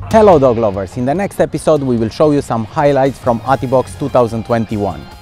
Hello dog lovers, in the next episode we will show you some highlights from Atibox 2021.